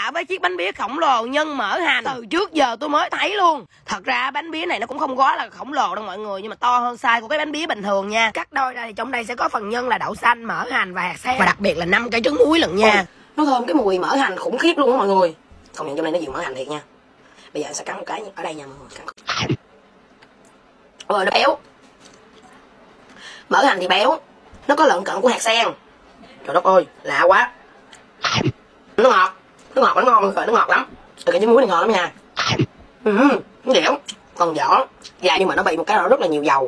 lạ với chiếc bánh bía khổng lồ nhân mỡ hành. Từ trước giờ tôi mới thấy luôn. Thật ra bánh bía này nó cũng không quá là khổng lồ đâu mọi người, nhưng mà to hơn size của cái bánh bía bình thường nha. Cắt đôi ra thì trong đây sẽ có phần nhân là đậu xanh, mỡ hành và hạt sen, và đặc biệt là 5 cái trứng muối lận nha. Nó thơm cái mùi mỡ hành khủng khiếp luôn á mọi người. Công nhận trong này nó nhiều mỡ hành thiệt nha. Bây giờ anh sẽ cắn một cái ở đây nha mọi người. Nó béo. Mỡ hành thì béo, nó có lợn cận của hạt sen. Trời đất ơi, lạ quá. Nó ngọt nó ngon mọi người, nó ngọt lắm. Cái trứng muối này ngon lắm nha. Nó dẻo, còn vỏ dài nhưng mà nó bị một cái rất là nhiều dầu.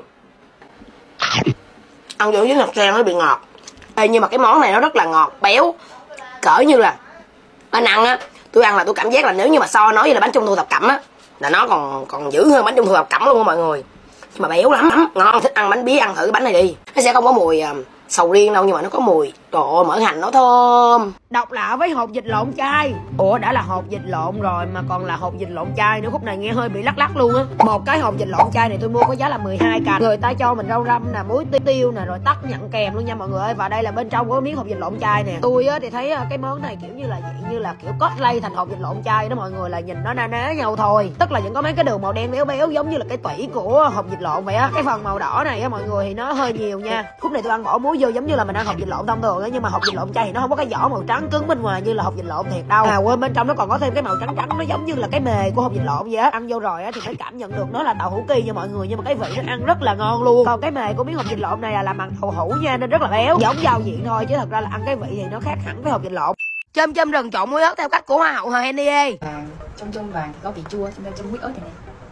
Ăn vô với hạt sen nó bị ngọt. Nhưng mà cái món này nó rất là ngọt, béo, cỡ như là bánh ăn á. Tôi ăn là tôi cảm giác là nếu như mà so nó với là bánh trung thu thập cẩm á, là nó còn dữ hơn bánh trung thu thập cẩm luôn á mọi người. Nhưng mà béo lắm, ngon. Thích ăn bánh bía ăn thử cái bánh này đi. Nó sẽ không có mùi sầu riêng đâu, nhưng mà nó có mùi, trời ơi, mỡ hành nó thơm. Độc lạ với hột vịt lộn chai. Ủa, đã là hột vịt lộn rồi mà còn là hột vịt lộn chai nữa, khúc này nghe hơi bị lắc lắc luôn á. Một cái hột vịt lộn chai này tôi mua có giá là 12k. Người ta cho mình rau răm nè, muối tiêu nè, rồi tắc nhận kèm luôn nha mọi người ơi. Và đây là bên trong có miếng hột vịt lộn chai nè. Tôi á thì thấy cái món này kiểu như là dạng như là kiểu cosplay thành hột vịt lộn chai đó mọi người, là nhìn nó na ná nhau thôi. Tức là vẫn có mấy cái đường màu đen béo béo giống như là cái tủy của hột vịt lộn vậy á. Cái phần màu đỏ này á mọi người thì nó hơi nhiều nha. Khúc này tôi ăn bỏ muối vô giống như là mình ăn hột vịt lộn thông thường á, nhưng mà hột vịt lộn chay thì nó không có cái vỏ màu trắng cứng bên ngoài như là hột vịt lộn thiệt đâu. Quên, bên trong nó còn có thêm cái màu trắng trắng, nó giống như là cái mề của hột vịt lộn vậy á. Ăn vô rồi á thì mới cảm nhận được nó là đậu hũ kỳ nha mọi người, nhưng mà cái vị nó ăn rất là ngon luôn. Còn cái mề của miếng hột vịt lộn này là làm bằng đậu hũ nha, nên rất là béo, giống giao diện thôi chứ thật ra là ăn cái vị thì nó khác hẳn với hột vịt lộn. Chôm rừng trộn muối ớt theo cách của hoa hậu Hờ Henie. Chôm vàng thì có vị chua, chôm muối ớt này nè.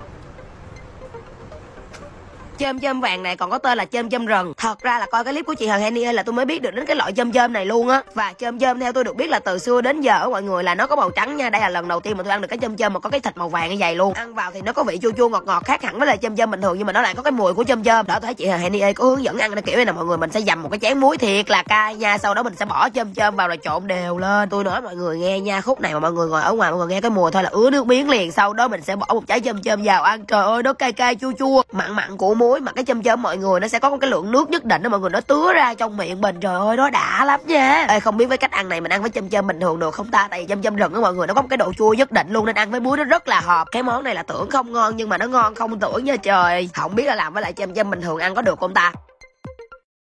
Chôm vàng này còn có tên là chôm rừng. Thật ra là coi cái clip của chị Hờ Henie là tôi mới biết được đến cái loại chôm này luôn á. Và chôm theo tôi được biết là từ xưa đến giờ mọi người là nó có màu trắng nha. Đây là lần đầu tiên mà tôi ăn được cái chôm mà có cái thịt màu vàng như vậy luôn. Ăn vào thì nó có vị chua ngọt khác hẳn với lại chôm bình thường, nhưng mà nó lại có cái mùi của chôm. Đó, tôi thấy chị Hờ Henie có hướng dẫn ăn cái kiểu này nè mọi người. Mình sẽ dầm một cái chén muối thiệt là cay nha, sau đó mình sẽ bỏ chôm vào rồi trộn đều lên. Tôi nói mọi người nghe nha, khúc này mà mọi người ngồi ở ngoài mọi người nghe cái mùi thôi là ứa nước miếng liền. Sau đó mình sẽ bỏ một trái chôm vào ăn, trời ơi nó cay chua mặn của muối, mà cái chôm mọi người nó sẽ có một cái lượng nước nhất định đó mọi người, nó tứa ra trong miệng mình, trời ơi nó đã lắm nha. Ê, không biết với cách ăn này mình ăn với chôm bình thường được không ta, tại vì chôm rừng đó mọi người nó có một cái độ chua nhất định luôn, nên ăn với muối nó rất là hợp. Cái món này là tưởng không ngon nhưng mà nó ngon không tưởng nha trời. Không biết là làm với lại chôm bình thường ăn có được không ta.